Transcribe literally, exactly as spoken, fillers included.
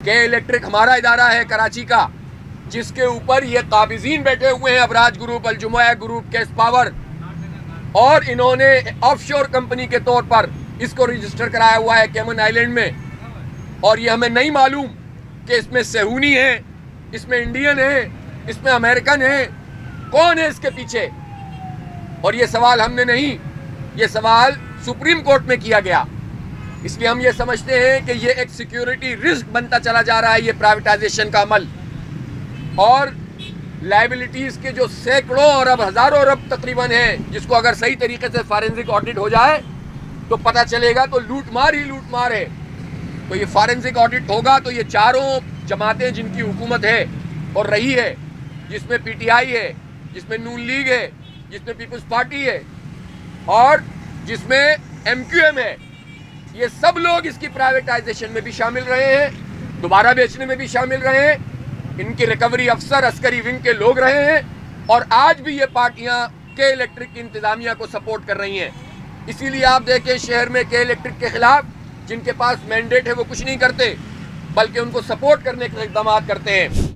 के इलेक्ट्रिक हमारा इदारा है कराची का, जिसके ऊपर ये काबिजीन बैठे हुए हैं, Abraj group, Al Jumaia group, KES power, और इन्होंने ऑफशोर कंपनी के तौर पर इसको रजिस्टर कराया हुआ है कैमन आइलैंड में। और ये हमें नहीं मालूम कि इसमें सेहूनी है, इसमें इंडियन है, इसमें अमेरिकन है, कौन है इसके पीछे। और ये सवाल हमने नहीं, ये सवाल सुप्रीम कोर्ट में किया गया। इसलिए हम ये समझते हैं कि ये एक सिक्योरिटी रिस्क बनता चला जा रहा है ये प्राइवेटाइजेशन का अमल। और लायबिलिटीज के जो सैकड़ों और अब हजारों अरब तकरीबन है, जिसको अगर सही तरीके से फॉरेंसिक ऑडिट हो जाए तो पता चलेगा तो लूटमार ही लूटमार है। तो ये फॉरेंसिक ऑडिट होगा तो ये चारों जमातें जिनकी हुकूमत है और रही है, जिसमें पीटीआई है, जिसमें नून लीग है, जिसमें पीपल्स पार्टी है और जिसमें एमक्यूएम है, ये सब लोग इसकी प्राइवेटाइजेशन में भी शामिल रहे हैं, दोबारा बेचने में भी शामिल रहे हैं, इनकी रिकवरी अफसर अस्करी विंग के लोग रहे हैं और आज भी ये पार्टियां के इलेक्ट्रिक की इंतजामिया को सपोर्ट कर रही हैं। इसीलिए आप देखें शहर में के इलेक्ट्रिक के खिलाफ जिनके पास मैंडेट है वो कुछ नहीं करते, बल्कि उनको सपोर्ट करने के इकदाम करते हैं।